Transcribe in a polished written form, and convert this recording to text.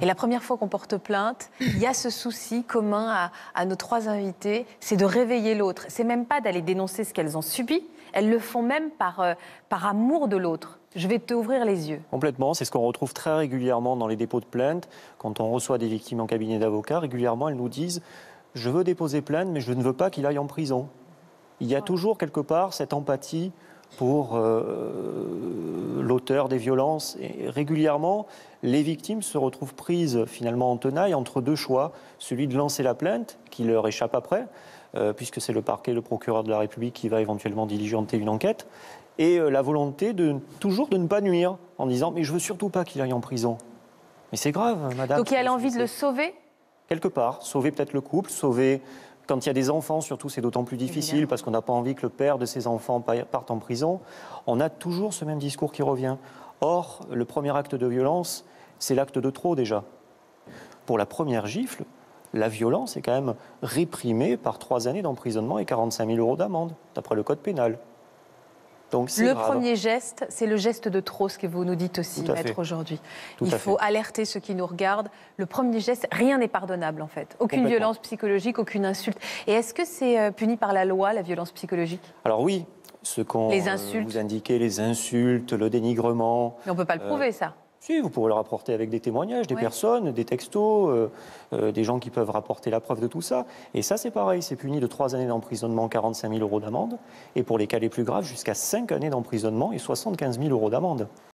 Et la première fois qu'on porte plainte, il y a ce souci commun à nos trois invités, c'est de réveiller l'autre. C'est même pas d'aller dénoncer ce qu'elles ont subi, elles le font même par amour de l'autre. Je vais t'ouvrir les yeux. Complètement, c'est ce qu'on retrouve très régulièrement dans les dépôts de plainte. Quand on reçoit des victimes en cabinet d'avocats, régulièrement elles nous disent « je veux déposer plainte, mais je ne veux pas qu'il aille en prison ». Il y a toujours quelque part cette empathie pour l'auteur des violences. Et régulièrement, les victimes se retrouvent prises finalement en tenaille entre deux choix. Celui de lancer la plainte, qui leur échappe après, puisque c'est le parquet, le procureur de la République qui va éventuellement diligenter une enquête, et la volonté toujours de ne pas nuire, en disant « mais je veux surtout pas qu'il aille en prison ». Mais c'est grave, madame. Donc elle a envie de le sauver ? Quelque part, sauver peut-être le couple, sauver... Quand il y a des enfants, surtout, c'est d'autant plus difficile. Évidemment. Parce qu'on n'a pas envie que le père de ses enfants parte en prison. On a toujours ce même discours qui revient. Or, le premier acte de violence, c'est l'acte de trop déjà. Pour la première gifle, la violence est quand même réprimée par 3 années d'emprisonnement et 45 000 € d'amende, d'après le code pénal. Donc, le premier geste, c'est le geste de trop, ce que vous nous dites aussi, maître, aujourd'hui. Il faut alerter ceux qui nous regardent. Le premier geste, rien n'est pardonnable, en fait. Aucune violence psychologique, aucune insulte. Et est-ce que c'est puni par la loi, la violence psychologique ? Alors oui, ce qu'on vous indiquait, les insultes, le dénigrement... Mais on ne peut pas le prouver, ça. Si, vous pourrez le rapporter avec des témoignages, des personnes, des textos, des gens qui peuvent rapporter la preuve de tout ça. Et ça, c'est pareil, c'est puni de 3 années d'emprisonnement, 45 000 € d'amende. Et pour les cas les plus graves, jusqu'à 5 années d'emprisonnement et 75 000 € d'amende.